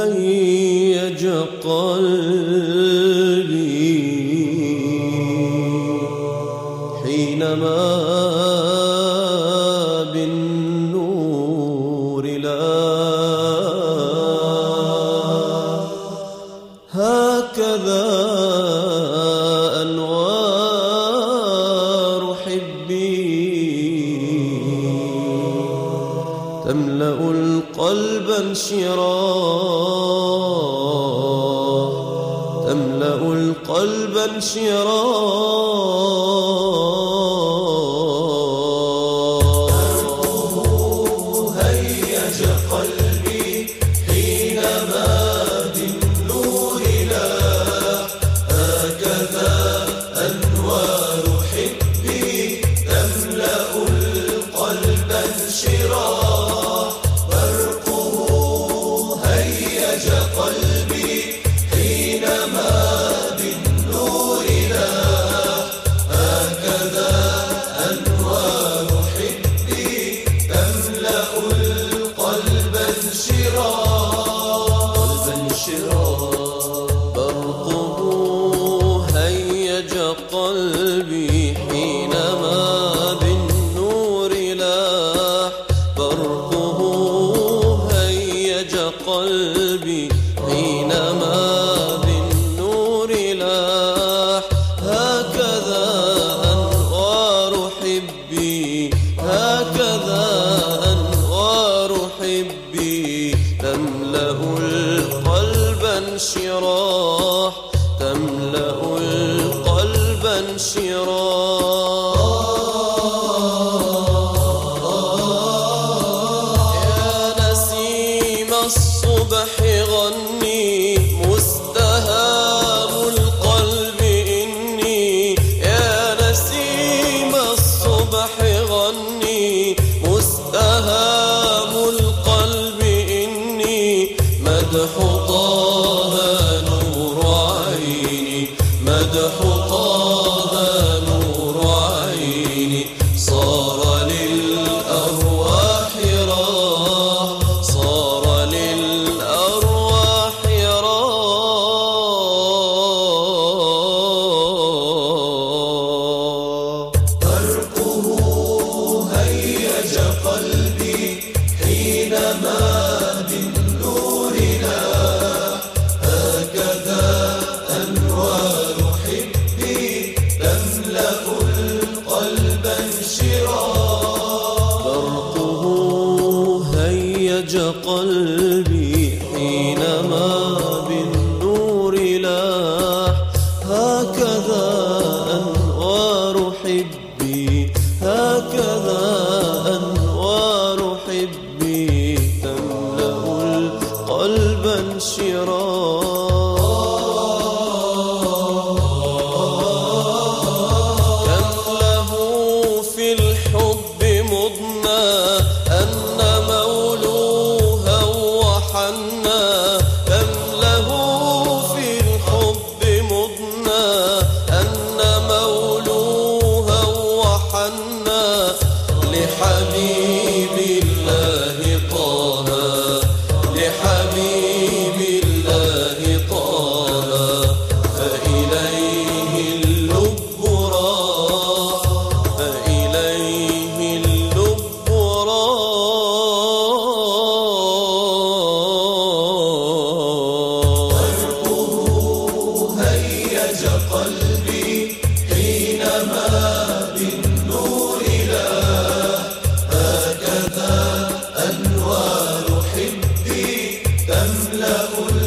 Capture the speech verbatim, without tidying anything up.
هيج قلبي حينما بالنور لاح هكذا أنوار حبي تملأ القلب انشراح تملأ القلب انشراح هيج قلبي حينما بالنور لاح هكذا أنوار حبي تملأ القلب انشراح برقه هيج قلبي حينما بالنور لاح هكذا أنوار حبي تملأ القلب انشراح برقه هيج قلبي حينما بالنور لاح برقه هيج قلبي حينما بالنور لاح هكذا أنوار حبي هكذا أنوار حبي تملأ القلب انشراح تملأ القلب انشراح يا نسيم الصبح غني مستهام القلب إني يا نسيم الصبح غني مستهام القلب إني مدح طه نور عيني مدح طه نور عيني صار للأرواح راح صار للأرواح راح برقه هيج قلبي حينما بالنور لاح هكذا أنوار حبي تملأ القلب انشراح برقه هيج قلبي حينما بالنور لاح هكذا أنوار حبي هكذا أنوار حبي تملأ القلب انشراح كم له في الحب مضنى أن مولوها وحنى كم له في الحب مضنى أن مولوها وحنى لحبيب الله طه لحبيب الله طه فإليه اللب راح فإليه اللب راح هيج قلبي حينما بالنور لاح هكذا أنوار حبي تملأ